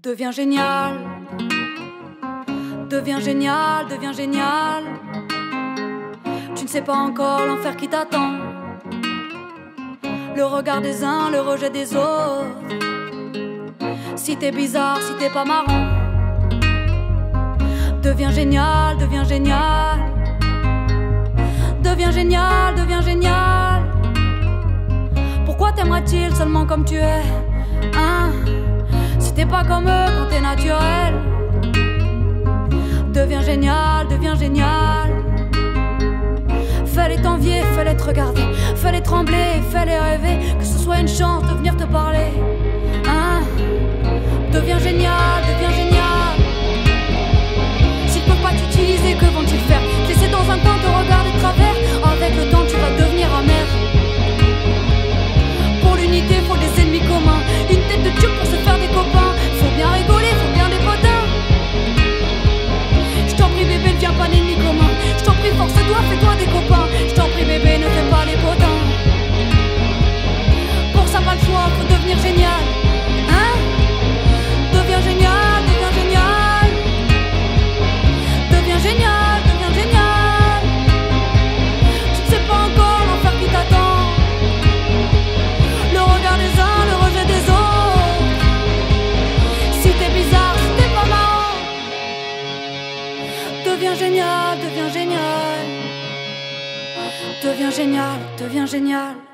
Deviens génial, deviens génial, deviens génial. Tu ne sais pas encore l'enfer qui t'attend, le regard des uns, le rejet des autres. Si t'es bizarre, si t'es pas marrant, deviens génial, deviens génial. Deviens génial, deviens génial. Pourquoi t'aimerais-il seulement comme tu es, hein? Si t'es pas comme eux quand t'es naturel. Deviens génial, deviens génial. Fais-les t'envier, fais-les te regarder, fais-les trembler, fais-les rêver. Que ce soit une chance de venir te parler, hein? Deviens génial, deviens génial. S'ils peuvent pas t'utiliser, que vont-ils faire? Te laisser dans un coin, te regarder de travers. Avec le temps tu vas devenir amer. Pour l'unité faut des ennemis communs, une tête de tube pour se faire des copains. Faut bien rigoler, faut bien des potins. Je t'en prie bébé, ne viens pas l'ennemi commun. Je t'en prie force-toi, fais-toi des copains. Je t'en prie bébé, ne fais pas les potins. Pour ça pas le choix, faut devenir génial, hein? Deviens génial, deviens génial. Deviens génial, deviens génial. Tu ne sais pas encore l'enfer qui t'attend, le regard des uns, le rejet des autres. Si t'es bizarre, si t'es pas marrant, deviens génial, deviens génial. Deviens génial, deviens génial.